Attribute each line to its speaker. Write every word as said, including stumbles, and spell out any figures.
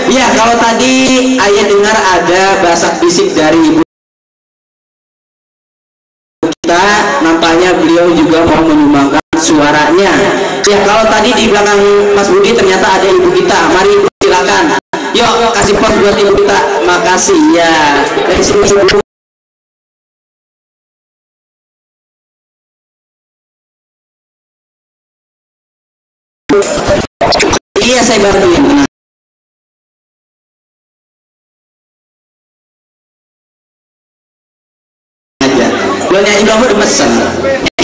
Speaker 1: Ya, kalau tadi ayah dengar ada basak bisik dari ibu kita, nampaknya beliau juga mau menyumbangkan suaranya. Ya, kalau tadi di belakang Mas Budi ternyata ada ibu kita. Mari ibu, silakan. Yuk, kasih pos buat ibu kita. Makasih ya. Dari sini ibu. Iya, saya bantuin. Aja. Belum nyanyi, belum udah mesen.